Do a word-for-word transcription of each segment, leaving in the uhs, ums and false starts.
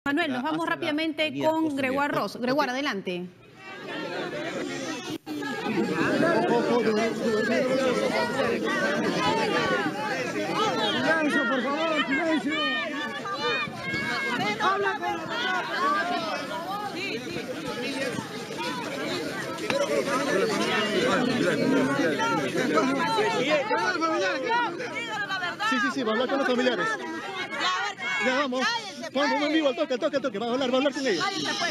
Manuel, nos vamos rápidamente con Gregoire Ross. Gregoire, adelante. Silencio, por favor, silencio. Habla con Sí, sí, sí, va a hablar con los familiares. Ya vamos. Vamos en vivo, al toque, al toque, al toque. Vamos a hablar, va a hablar con ellos.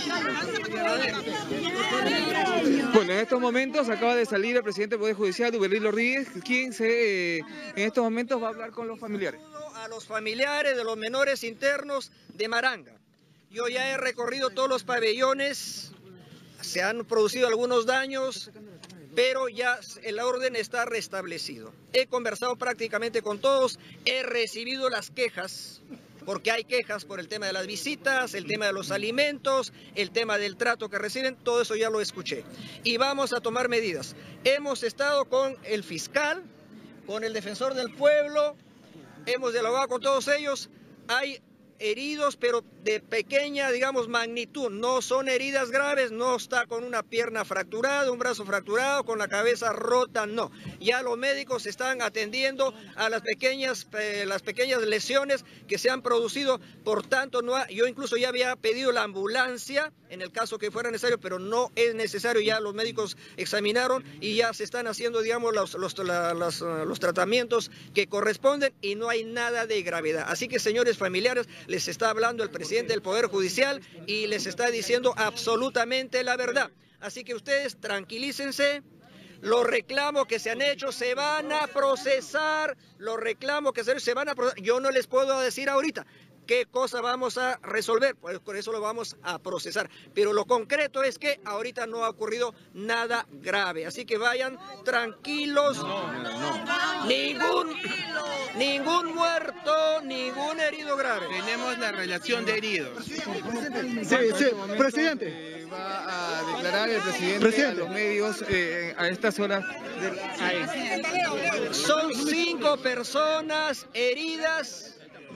Bueno, en estos momentos acaba de salir el presidente del Poder Judicial, Uberlín Rodríguez, quien se, eh, en estos momentos va a hablar con los familiares. A los familiares de los menores internos de Maranga. Yo ya he recorrido todos los pabellones, se han producido algunos daños, pero ya el orden está restablecido. He conversado prácticamente con todos, he recibido las quejas, porque hay quejas por el tema de las visitas, el tema de los alimentos, el tema del trato que reciben, todo eso ya lo escuché. Y vamos a tomar medidas. Hemos estado con el fiscal, con el defensor del pueblo, hemos dialogado con todos ellos, hay heridos, pero de pequeña, digamos, magnitud, no son heridas graves, no está con una pierna fracturada, un brazo fracturado, con la cabeza rota, no. Ya los médicos están atendiendo a las pequeñas, eh, las pequeñas lesiones que se han producido, por tanto, no ha, yo incluso ya había pedido la ambulancia, en el caso que fuera necesario, pero no es necesario, ya los médicos examinaron y ya se están haciendo, digamos, los, los, la, los, los tratamientos que corresponden y no hay nada de gravedad. Así que, señores familiares, les está hablando el presidente del Poder Judicial y les está diciendo absolutamente la verdad. Así que ustedes tranquilícense, los reclamos que se han hecho se van a procesar, los reclamos que se han hecho se van a procesar. Yo no les puedo decir ahorita qué cosa vamos a resolver, pues por eso lo vamos a procesar. Pero lo concreto es que ahorita no ha ocurrido nada grave, así que vayan tranquilos, no, no. Ningún, ningún muerto, ningún herido grave. Tenemos la relación de heridos. Sí, sí, presidente. Eh, va a declarar el presidente, presidente. a los medios eh, a estas horas. Del... Son cinco personas heridas.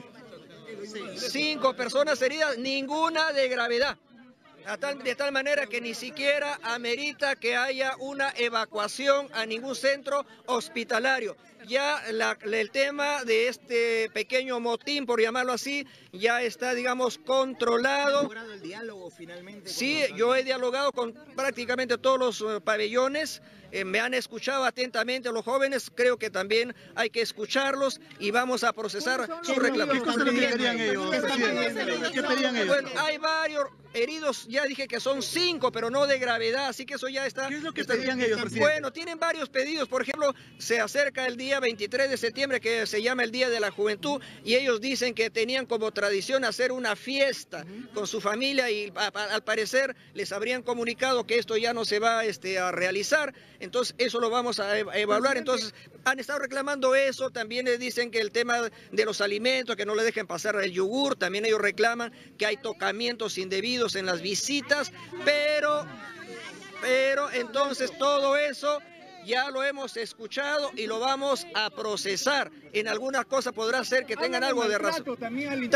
Cinco personas heridas, ninguna de gravedad. A tal, de tal manera que ni siquiera amerita que haya una evacuación a ningún centro hospitalario. Ya la, el tema de este pequeño motín, por llamarlo así, ya está, digamos, controlado. ¿Ha logrado el diálogo finalmente? Sí, yo he dialogado con prácticamente todos los uh, pabellones. Eh, me han escuchado atentamente los jóvenes, creo que también hay que escucharlos y vamos a procesar sus reclamos. ¿Qué cosa le pedían ellos, presidente? ¿Qué pedían ellos? Bueno, hay varios heridos, ya dije que son cinco, pero no de gravedad, así que eso ya está... ¿Qué es lo que está, pedían ellos, presidente? Bueno, tienen varios pedidos, por ejemplo, se acerca el día veintitrés de septiembre, que se llama el Día de la Juventud, y ellos dicen que tenían como tradición hacer una fiesta con su familia y a, a, al parecer les habrían comunicado que esto ya no se va este, a realizar, entonces eso lo vamos a evaluar. Entonces han estado reclamando eso, también les dicen que el tema de los alimentos, que no le dejen pasar el yogur, también ellos reclaman que hay tocamientos indebidos en las visitas, pero, pero entonces todo eso ya lo hemos escuchado y lo vamos a procesar. En algunas cosas podrá ser que tengan algo de razón. También,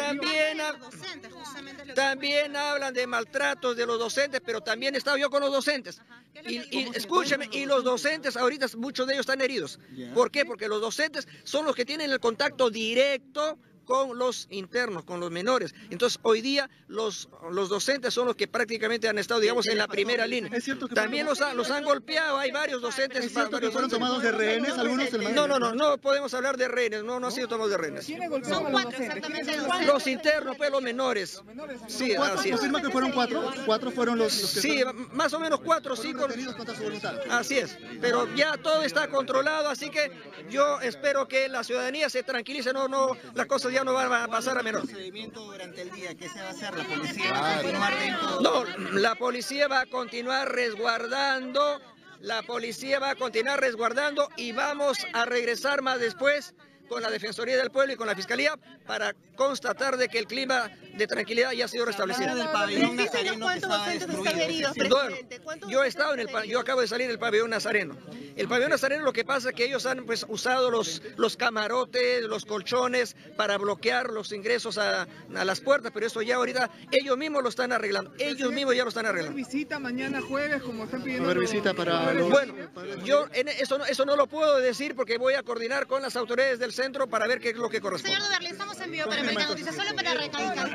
también hablan de maltratos de los docentes, pero también he estado yo con los docentes. Y, y escúcheme, y los docentes ahorita muchos de ellos están heridos. ¿Por qué? Porque los docentes son los que tienen el contacto directo con los internos, con los menores. Entonces, hoy día los, los docentes son los que prácticamente han estado, digamos, en la primera línea. También los, ha, los han golpeado, hay varios docentes. ¿Es cierto que fueron tomados de rehenes algunos? No, no, no, no podemos hablar de rehenes, no, no ha sido tomados de rehenes. ¿Quiénes golpearon a los docentes? Los internos, pues los menores. Sí, así es. ¿Confirma que fueron cuatro? ¿Cuatro fueron los, los que Sí, fueron, más o menos cuatro o cinco. contra su voluntad? Así es, pero ya todo está controlado, así que yo espero que la ciudadanía se tranquilice, no, no, las cosas ya no van a pasar a menor. Procedimiento durante el día, ¿qué se va a hacer? ¿La policía va a continuar dentro? No, la policía va a continuar resguardando, la policía va a continuar resguardando y vamos a regresar más después con la Defensoría del Pueblo y con la Fiscalía para constatar de que el clima de tranquilidad ya ha sido restablecido. Del pabellón Nazareno que estaba destruido. Bueno, yo he estado en el, yo acabo de salir del pabellón Nazareno. El pabellón azarense, lo que pasa es que ellos han pues usado los, los camarotes, los colchones para bloquear los ingresos a, a las puertas, pero eso ya ahorita ellos mismos lo están arreglando, ellos mismos ya lo están arreglando. Visita mañana jueves, como están pidiendo. A ver, visita para los... Bueno, yo en eso, no, eso no lo puedo decir porque voy a coordinar con las autoridades del centro para ver qué es lo que corresponde. Señor Duberly, estamos en vivo para Americana Noticias, solo para recalcar.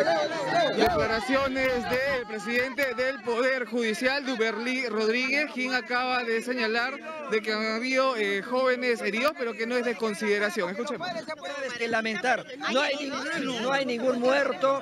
Declaraciones del presidente del Poder Judicial, Duberly Rodríguez, quien acaba de señalar de que han habido eh, jóvenes heridos, pero que no es de consideración. Escuchemos. Es que lamentar, no hay, ningún, no hay ningún muerto,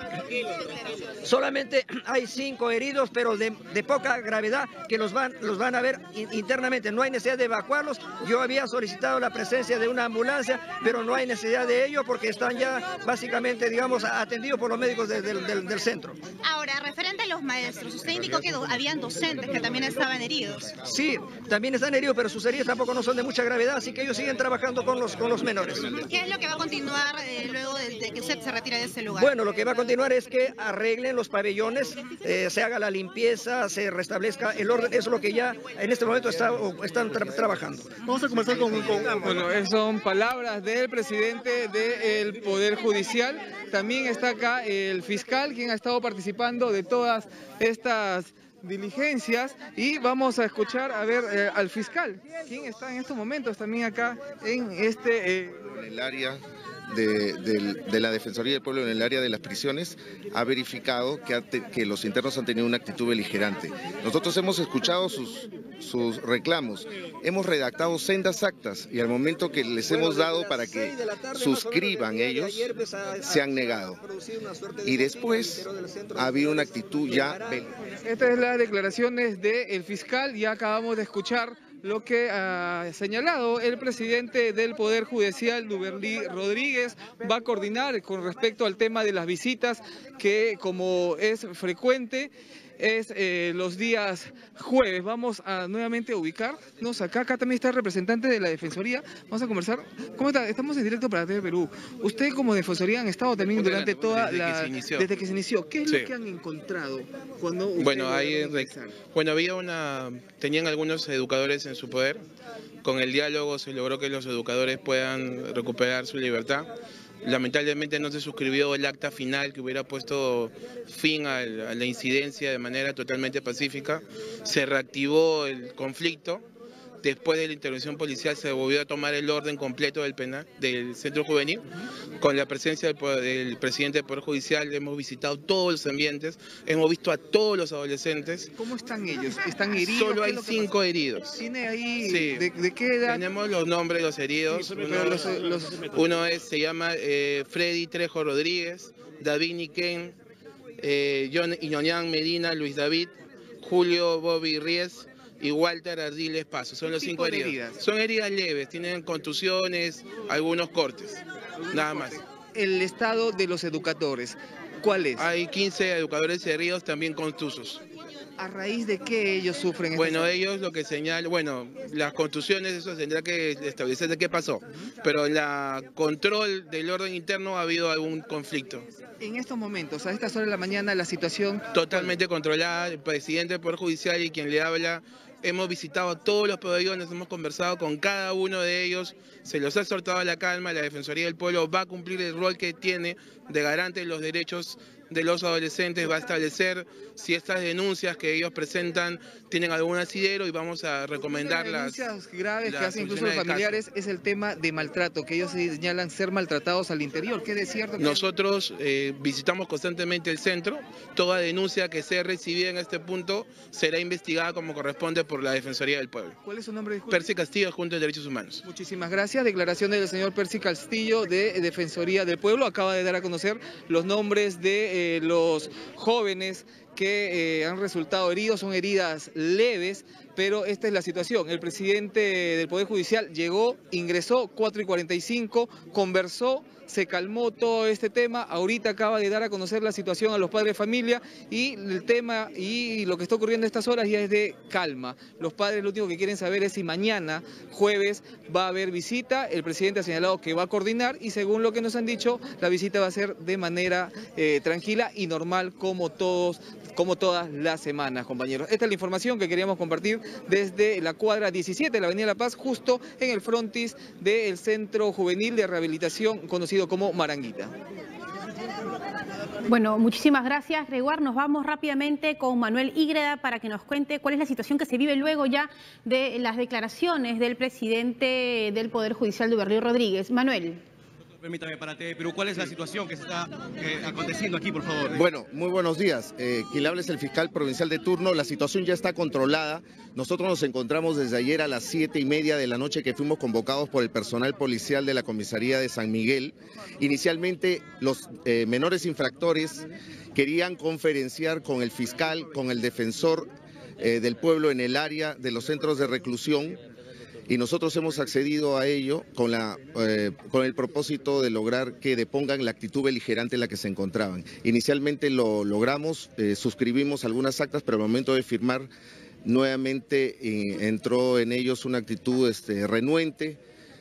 solamente hay cinco heridos, pero de, de poca gravedad, que los van, los van a ver internamente. No hay necesidad de evacuarlos. Yo había solicitado la presencia de una ambulancia, pero no hay necesidad de ello porque están ya básicamente, digamos, atendidos por los médicos de, de, del, del centro. Ahora, referente a los maestros, usted indicó que do, habían docentes que también estaban heridos. Sí, también están heridos, pero sus heridas tampoco no son de mucha gravedad, así que ellos siguen trabajando con los, con los menores. ¿Qué es lo que va a continuar eh, luego de, de que usted se retire de ese lugar? Bueno, lo que va a continuar es que arreglen los pabellones, eh, se haga la limpieza, se restablezca el orden, eso es lo que ya en este momento está, están tra trabajando. Vamos a conversar con... con... Bueno, son palabras del presidente del Poder Judicial. También está acá el fiscal, quien ha estado participando de todas estas diligencias, y vamos a escuchar a ver eh, al fiscal, quien está en estos momentos también acá en este... Eh... En el área de, de, de la Defensoría del Pueblo, en el área de las prisiones, ha verificado que, ha te, que los internos han tenido una actitud beligerante. Nosotros hemos escuchado sus, sus reclamos, hemos redactado sendas actas y al momento que les hemos dado para que suscriban ellos, se han negado. Y después ha habido una actitud ya beligerante. Estas son las declaraciones del fiscal. Ya acabamos de escuchar lo que ha señalado el presidente del Poder Judicial, Duberly Rodríguez. Va a coordinar con respecto al tema de las visitas, que como es frecuente, es eh, los días jueves. Vamos a nuevamente ubicarnos acá. Acá también está el representante de la Defensoría. Vamos a conversar. ¿Cómo está? Estamos en directo para T V Perú. Usted como Defensoría han estado también durante toda desde la... Que se inició. Desde que se inició. ¿Qué es sí. lo que han encontrado cuando usted bueno, ahí, realizar? bueno, había una... Tenían algunos educadores en su poder. Con el diálogo se logró que los educadores puedan recuperar su libertad. Lamentablemente no se suscribió el acta final que hubiera puesto fin a la incidencia de manera totalmente pacífica. Se reactivó el conflicto. Después de la intervención policial se volvió a tomar el orden completo del penal, del centro juvenil. Con la presencia del, del presidente del Poder Judicial hemos visitado todos los ambientes, hemos visto a todos los adolescentes. ¿Cómo están ellos? ¿Están heridos? Solo hay cinco heridos. ¿Tiene ahí sí. de, de qué edad? Tenemos los nombres de los heridos. Sí, uno, los, los... uno es, se llama eh, Freddy Trejo Rodríguez, David Niquén, eh, John Iñoñán Medina, Luis David, Julio Bobby Ries y Walter Ardiles Paso. Son los cinco heridos. Heridas? Son heridas leves, tienen contusiones, algunos cortes, nada más. El estado de los educadores, ¿cuál es? Hay quince educadores heridos, también contusos. ¿A raíz de qué ellos sufren? Bueno, esta... ellos lo que señalan, bueno, las contusiones, eso tendrá que establecer de qué pasó, pero la control del orden interno ha habido algún conflicto. En estos momentos, a estas horas de la mañana, la situación... Totalmente controlada, el presidente del Poder Judicial y quien le habla, hemos visitado todos los pabellones, hemos conversado con cada uno de ellos, se los ha exhortado a la calma, la Defensoría del Pueblo va a cumplir el rol que tiene de garante de los derechos de los adolescentes, va a establecer si estas denuncias que ellos presentan tienen algún asidero y vamos a recomendar las denuncias graves las que hacen incluso los familiares. Es el tema de maltrato, que ellos señalan ser maltratados al interior. ¿Qué es cierto? Nosotros eh, visitamos constantemente el centro, toda denuncia que sea recibida en este punto será investigada como corresponde por la Defensoría del Pueblo. ¿Cuál es su nombre? Disculpe. Percy Castillo, Junta de Derechos Humanos. Muchísimas gracias. Declaraciones del señor Percy Castillo de Defensoría del Pueblo. Acaba de dar a conocer los nombres de Eh, los jóvenes que eh, han resultado heridos. Son heridas leves, pero esta es la situación. El presidente del Poder Judicial llegó, ingresó cuatro y cuarenta y cinco, conversó, se calmó todo este tema. Ahorita acaba de dar a conocer la situación a los padres de familia y el tema y lo que está ocurriendo a estas horas ya es de calma. Los padres lo único que quieren saber es si mañana, jueves, va a haber visita. El presidente ha señalado que va a coordinar y según lo que nos han dicho, la visita va a ser de manera eh, tranquila y normal como todos como todas las semanas, compañeros. Esta es la información que queríamos compartir desde la cuadra diecisiete de la Avenida La Paz, justo en el frontis del Centro Juvenil de Rehabilitación conocido como Maranguita. Bueno, muchísimas gracias, Gregoire. Nos vamos rápidamente con Manuel Ígreda para que nos cuente cuál es la situación que se vive luego ya de las declaraciones del presidente del Poder Judicial, Duberry Rodríguez. Manuel. Permítame, para T V Perú, ¿cuál es la situación que se está eh, aconteciendo aquí, por favor? Bueno, muy buenos días. Eh, quien le habla es el fiscal provincial de turno. La situación ya está controlada. Nosotros nos encontramos desde ayer a las siete y media de la noche que fuimos convocados por el personal policial de la comisaría de San Miguel. Inicialmente, los eh, menores infractores querían conferenciar con el fiscal, con el defensor eh, del pueblo en el área de los centros de reclusión. Y nosotros hemos accedido a ello con, la, eh, con el propósito de lograr que depongan la actitud beligerante en la que se encontraban. Inicialmente lo logramos, eh, suscribimos algunas actas, pero al momento de firmar nuevamente eh, entró en ellos una actitud este, renuente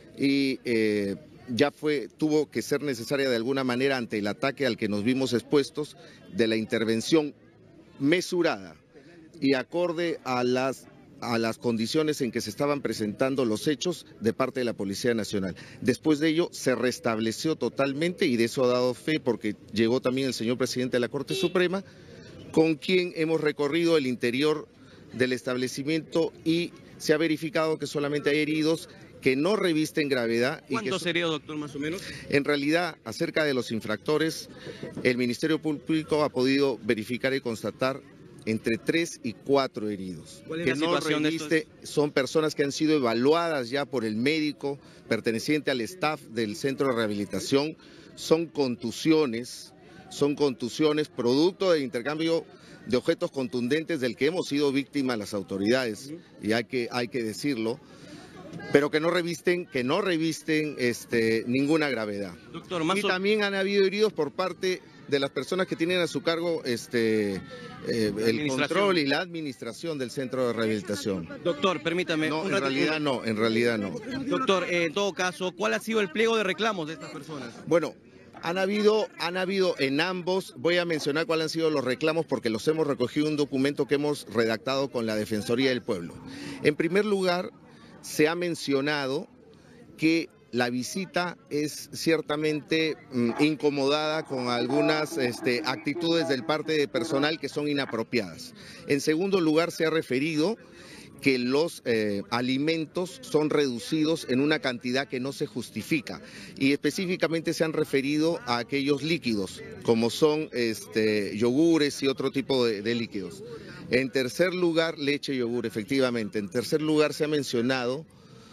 y eh, ya fue, tuvo que ser necesaria de alguna manera ante el ataque al que nos vimos expuestos de la intervención mesurada y acorde a las a las condiciones en que se estaban presentando los hechos de parte de la Policía Nacional. Después de ello se restableció totalmente y de eso ha dado fe porque llegó también el señor presidente de la Corte Suprema, con quien hemos recorrido el interior del establecimiento y se ha verificado que solamente hay heridos que no revisten gravedad. ¿Cuántos y que... heridos, doctor, más o menos? En realidad, acerca de los infractores, el Ministerio Público ha podido verificar y constatar entre tres y cuatro heridos. ¿Cuál es que la situación no reviste, de estos? Son personas que han sido evaluadas ya por el médico perteneciente al staff del centro de rehabilitación. Son contusiones, son contusiones producto del intercambio de objetos contundentes del que hemos sido víctimas las autoridades, y hay que, hay que decirlo, pero que no revisten, que no revisten este, ninguna gravedad. Doctor, más y también han habido heridos por parte de las personas que tienen a su cargo este, eh, el control y la administración del centro de rehabilitación. Doctor, permítame. No, en realidad no, en realidad no. Doctor, eh, en todo caso, ¿cuál ha sido el pliego de reclamos de estas personas? Bueno, han habido, han habido en ambos, voy a mencionar cuáles han sido los reclamos porque los hemos recogido en un documento que hemos redactado con la Defensoría del Pueblo. En primer lugar, se ha mencionado que la visita es ciertamente mm, incomodada con algunas este, actitudes del parte de personal que son inapropiadas. En segundo lugar, se ha referido que los eh, alimentos son reducidos en una cantidad que no se justifica y específicamente se han referido a aquellos líquidos como son este, yogures y otro tipo de, de líquidos. En tercer lugar, leche y yogur, efectivamente. En tercer lugar, se ha mencionado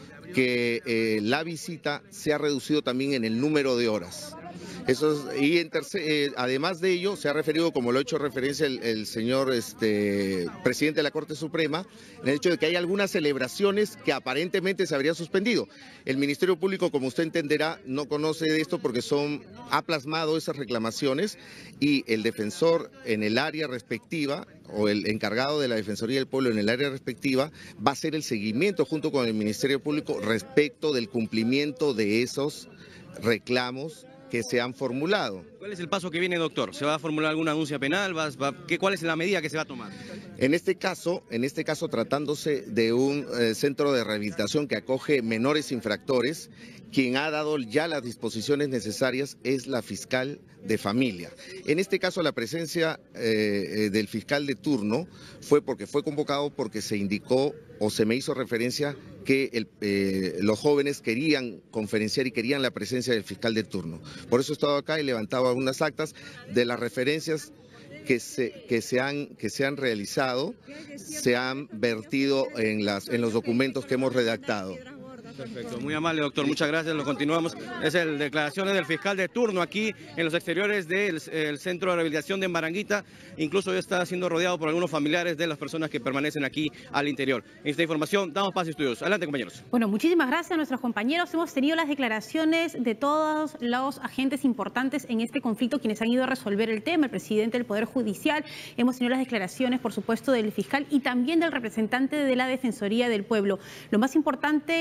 que eh, la visita se ha reducido también en el número de horas. Eso es, y en tercer, eh, además de ello, se ha referido, como lo ha hecho referencia el, el señor este, presidente de la Corte Suprema, en el hecho de que hay algunas celebraciones que aparentemente se habrían suspendido. El Ministerio Público, como usted entenderá, no conoce de esto porque son, ha plasmado esas reclamaciones y el defensor en el área respectiva, o el encargado de la Defensoría del Pueblo en el área respectiva, va a hacer el seguimiento junto con el Ministerio Público respecto del cumplimiento de esos reclamos que se han formulado. ¿Cuál es el paso que viene, doctor? ¿Se va a formular alguna denuncia penal? ¿Va, va, ¿qué, ¿Cuál es la medida que se va a tomar? En este caso, en este caso tratándose de un eh, centro de rehabilitación que acoge menores infractores, quien ha dado ya las disposiciones necesarias es la fiscal de familia. En este caso, la presencia eh, del fiscal de turno fue porque fue convocado porque se indicó o se me hizo referencia que el, eh, los jóvenes querían conferenciar y querían la presencia del fiscal de turno. Por eso he estado acá y levantado algunas actas de las referencias que se, que se, han, que se han realizado, se han vertido en, las, en los documentos que hemos redactado. Perfecto, muy amable, doctor, muchas gracias, lo continuamos. Es el declaraciones del fiscal de turno aquí en los exteriores del el Centro de Rehabilitación de Maranguita. Incluso ya está siendo rodeado por algunos familiares de las personas que permanecen aquí al interior. En esta información damos paso a estudios. Adelante, compañeros. Bueno, muchísimas gracias a nuestros compañeros. Hemos tenido las declaraciones de todos los agentes importantes en este conflicto, quienes han ido a resolver el tema, el presidente del Poder Judicial. Hemos tenido las declaraciones, por supuesto, del fiscal y también del representante de la Defensoría del Pueblo. Lo más importante es rescatar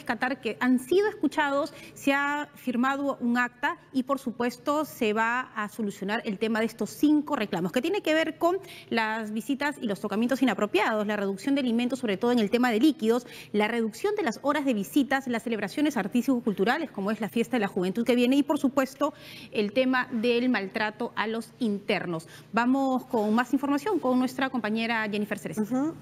rescatar que han sido escuchados, se ha firmado un acta y por supuesto se va a solucionar el tema de estos cinco reclamos, que tiene que ver con las visitas y los tocamientos inapropiados, la reducción de alimentos, sobre todo en el tema de líquidos, la reducción de las horas de visitas, las celebraciones artístico-culturales, como es la fiesta de la juventud que viene, y por supuesto el tema del maltrato a los internos. Vamos con más información con nuestra compañera Jennifer Ceres. Uh-huh.